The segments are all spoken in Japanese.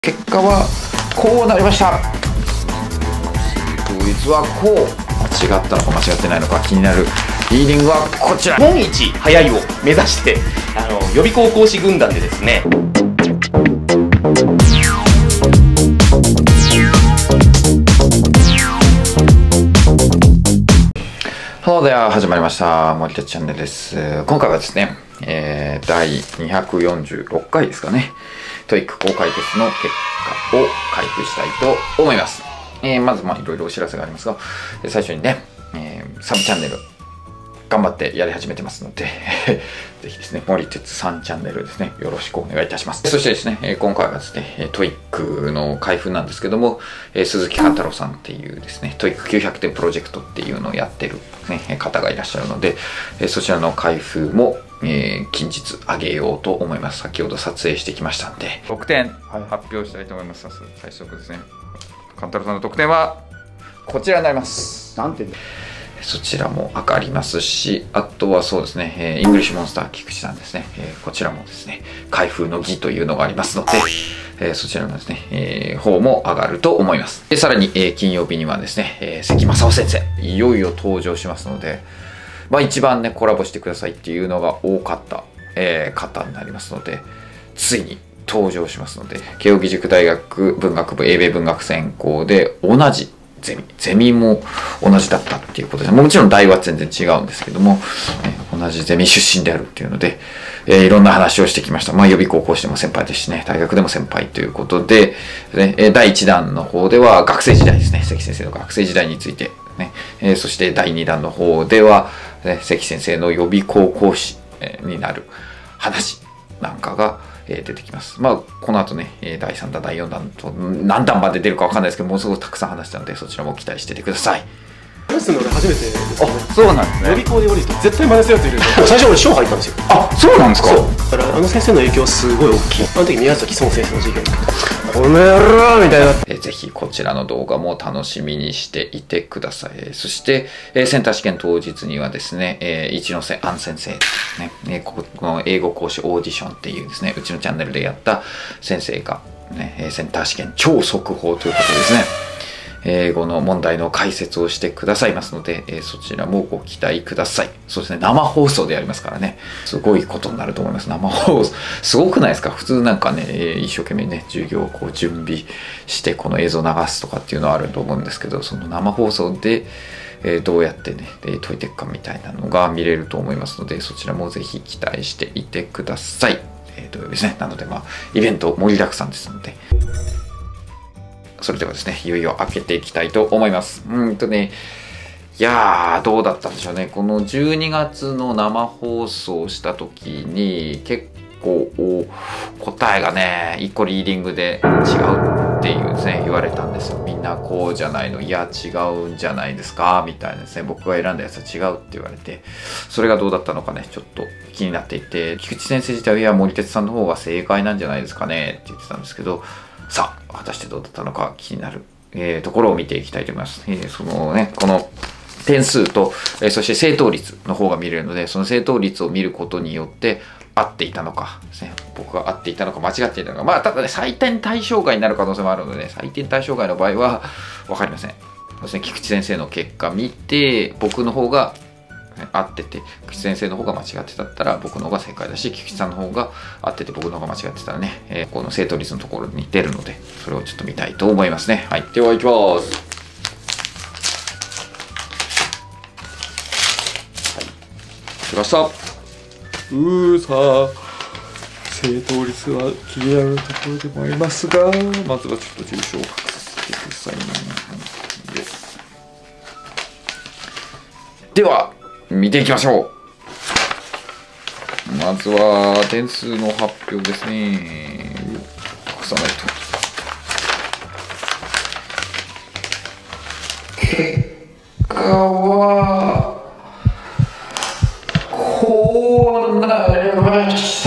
結果はこうなりました。率はこう。間違ったのか間違ってないのか気になるリーディングはこちら。 日本一早いを目指して予備校講師軍団でですね、 では始まりました森田チャンネルです。今回はですね、第246回ですかね、TOEIC公開テストの結果を開封したいと思います。まずいろいろお知らせがありますが、最初にね、サブチャンネル頑張ってやり始めてますのでぜひですね、森哲さんチャンネルですね、よろしくお願いいたします。そしてですね、今回はですね、TOEIC の開封なんですけども、鈴木貫太郎さんっていうですね、TOEIC900 点プロジェクトっていうのをやってる、ね、方がいらっしゃるので、そちらの開封も、近日上げようと思います。先ほど撮影してきましたんで、得点発表したいと思います。最速ですね。貫太郎さんの得点はこちらになります。 何点でそちらも上がりますし、あとはそうですね、イングリッシュモンスター菊池さんですね、こちらもですね、開封の儀というのがありますので、そちらのですね、方も上がると思います。さらに、金曜日にはですね、関正夫先生、いよいよ登場しますので、一番ね、コラボしてくださいっていうのが多かった、方になりますので、ついに登場しますので、慶應義塾大学文学部英米文学専攻で同じゼミも同じだったっていうことで、もちろん大は全然違うんですけども、同じゼミ出身であるっていうので、いろんな話をしてきました。予備校講師でも先輩ですしね、大学でも先輩ということで、第1弾の方では学生時代ですね、関先生の学生時代について、ね、そして第2弾の方では、関先生の予備校講師になる話なんかが出てきます。この後ね、第3弾、第4弾と何弾まで出るかわかんないですけど、もうすごくたくさん話したので、そちらも期待しててください。 真似するの俺初めてですね。 あ、そうなんですね。 予備校で降りると絶対真似するやついるんですよ。最初俺賞入ったんですよ。 あ、そうなんですか。 そうだから先生の影響すごい大きい。あの時宮崎孫先生の授業この野郎みたいな。 ぜひこちらの動画も楽しみにしていてください。そして、センター試験当日にはですね、一ノ瀬杏先生、ね、この英語講師オーディションっていうですね、うちのチャンネルでやった先生が、ね、センター試験超速報ということですね。英語の問題の解説をしてくださいますので、そちらもご期待ください。そうですね、生放送でやりますからね、すごいことになると思います。生放送、すごくないですか？普通なんかね、一生懸命ね、授業をこう準備して、この映像を流すとかっていうのはあると思うんですけど、その生放送で、どうやってね、解いていくかみたいなのが見れると思いますので、そちらもぜひ期待していてください。土曜日ですね。なので、イベント盛りだくさんですので。それではですね、いよいよ開けていきたいと思います。いやー、どうだったんでしょうね。この12月の生放送した時に、結構答えがね、1個リーディングで違うっていうですね、言われたんですよ。みんなこうじゃないの、いや違うんじゃないですか、みたいなですね、僕が選んだやつは違うって言われて、それがどうだったのかね、ちょっと気になっていて、菊池先生自体は、いや、森哲さんの方が正解なんじゃないですかね、って言ってたんですけど、さあ、果たしてどうだったのか気になる、ところを見ていきたいと思います。そのね、この点数と、そして正答率の方が見れるので、その正答率を見ることによって、合っていたのかですね、僕が合っていたのか間違っていたのか、ただね、採点対象外になる可能性もあるので、採点対象外の場合は分かりません。そうですね、菊池先生の結果見て、僕の方が合ってて、菊池先生の方が間違ってたったら僕の方が正解だし、菊池さんの方が合ってて僕の方が間違ってたらね、この正答率のところに出るので、それをちょっと見たいと思いますね。はい。では行きます。はい。来ました。さあ、正答率は気になるところでもありますが、まずはちょっと重賞を書かせてくださいね。では、見ていきましょう。まずは点数の発表ですね。隠さないと。結果はこうなりました。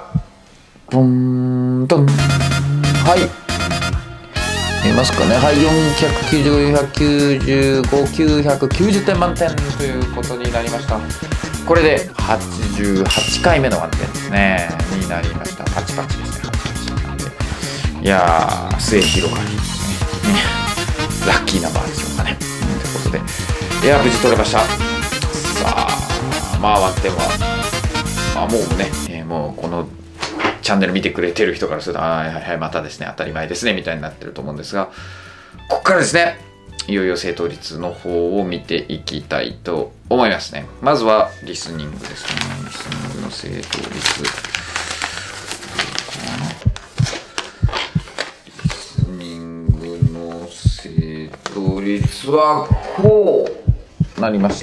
ドンドン。はい。見えますかね。はい、495、990点満点ということになりました。これで88回目の満点ですね。になりました。パチパチですね。 いやー、末広がり、ね、ラッキーナンバーでしょうかね。ということで、いやー、無事取れました。さあ、まあ、ワンテンは、まあ、もうね、もうこのチャンネル見てくれてる人からすると、はいはいはい、またですね、当たり前ですね、みたいになってると思うんですが、ここからですね、いよいよ正答率の方を見ていきたいと思いますね。まずはリスニングですね。リスニングの正答率。リスニングの正答率はこうなりました。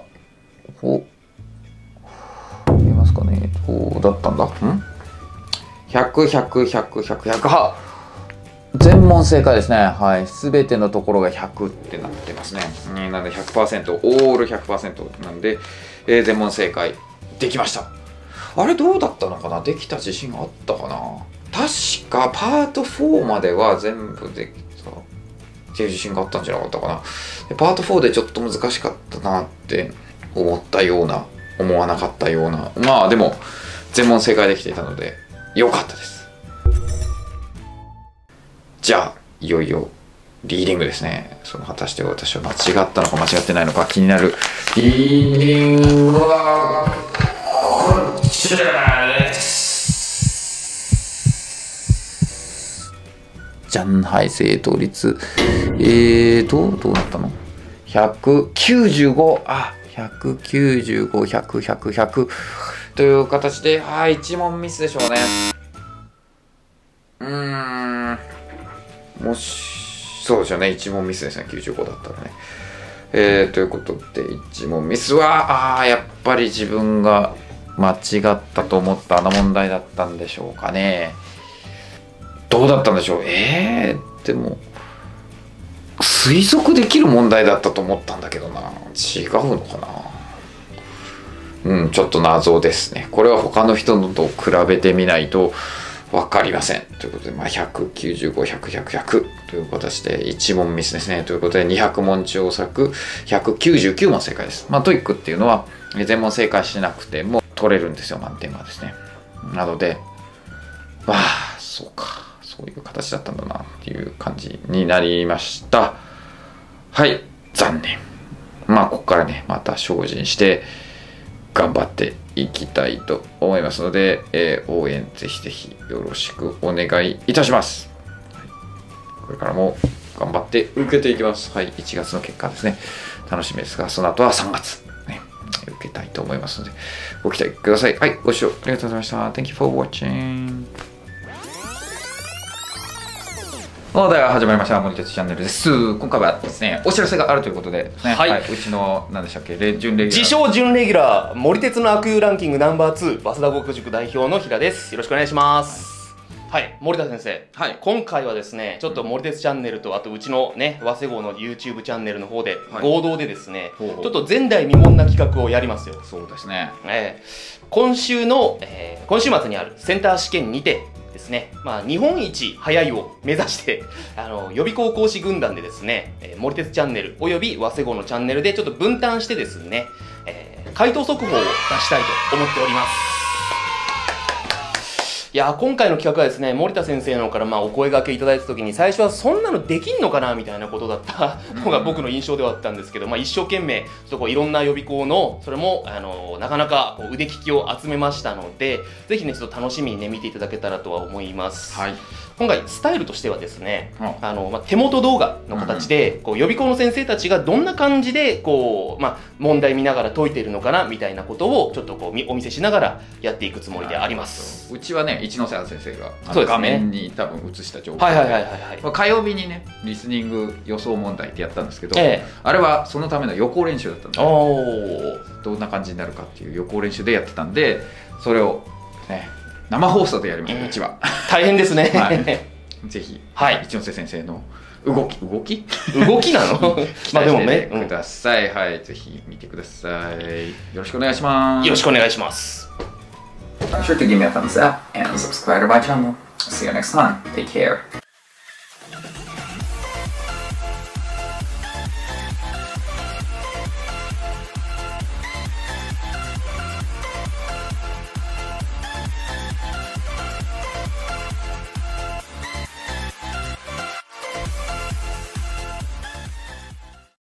こう見えますかね。こうだったんだ。100、100、100、100、100。は全問正解ですね。はい。すべてのところが100ってなってますね。なので 100%、オール 100% なんで、全問正解できました。あれどうだったのかな、できた自信があったかな。確かパート4までは全部できたっていう自信があったんじゃなかったかな。でパート4でちょっと難しかったなって思ったような、思わなかったような。まあでも、全問正解できていたので、良かったです。じゃあ、いよいよリーディングですね。果たして私は間違ったのか間違ってないのか気になるリーディングはこちらです。じゃん、はい、正答率。どうなったの ?195、195、100、100、100という形で、1問ミスでしょうね。もし、そうですよね。1問ミスですね。95だったらね。ということで、1問ミスは、やっぱり自分が間違ったと思ったあの問題だったんでしょうかね。どうだったんでしょう。でも、推測できる問題だったと思ったんだけどな。違うのかな。ちょっと謎ですね。これは他の人のと比べてみないと、わかりません。ということで、195、100、100、100という形で1問ミスですね。ということで、200問中作199問正解です。トイックっていうのは、全問正解しなくても取れるんですよ、満点はですね。なので、そうか。そういう形だったんだなっていう感じになりました。はい、残念。ここからね、また精進して、頑張っていきたいと思いますので、応援ぜひぜひよろしくお願いいたします。これからも頑張って受けていきます。はい、1月の結果ですね。楽しみですが、その後は3月、ね、受けたいと思いますので、ご期待ください。はい、ご視聴ありがとうございました。Thank you for watching. では始まりました。森哲チャンネルです。今回はですね、お知らせがあるということで、ね、うちの、何でしたっけ、準レギュラー。 自称準レギュラー、森哲の悪友ランキングナンバー2、早稲田語塾代表の平です。よろしくお願いします。はい、森田先生。今回はですね、ちょっと森哲チャンネルと、あとうちのね、早稲号の YouTube チャンネルの方で、合同でですね、ちょっと前代未聞な企画をやりますよ。 そうですね。 今週末にあるセンター試験にて、ですね、日本一早いを目指して予備校講師軍団でですね、森哲チャンネルおよび早稲号のチャンネルでちょっと分担してですね、回答速報を出したいと思っております。いや今回の企画はですね、森田先生の方からお声掛けいただいた時に、最初はそんなのできんのかなみたいなことだったのが僕の印象ではあったんですけど、一生懸命ちょっといろんな予備校のそれもなかなか腕利きを集めましたので、ぜひねちょっと楽しみにね見ていただけたらとは思います。今回スタイルとしてはですね、手元動画の形で予備校の先生たちがどんな感じで問題見ながら解いているのかなみたいなことをちょっとお見せしながらやっていくつもりであります。 うちはね、一ノ瀬先生が画面に多分映した情報で、火曜日にねリスニング予想問題ってやったんですけど、あれはそのための予行練習だったんで、どんな感じになるかっていう予行練習でやってたんで、それをね生放送でやりました。うちは大変ですね。 ぜひ一ノ瀬先生の動きなのでもねください。はい、ぜひ見てください。よろしくお願いします。 よろしくお願いします。 Be sure to give me a thumbs up and subscribe to my channel. See you next time. Take care.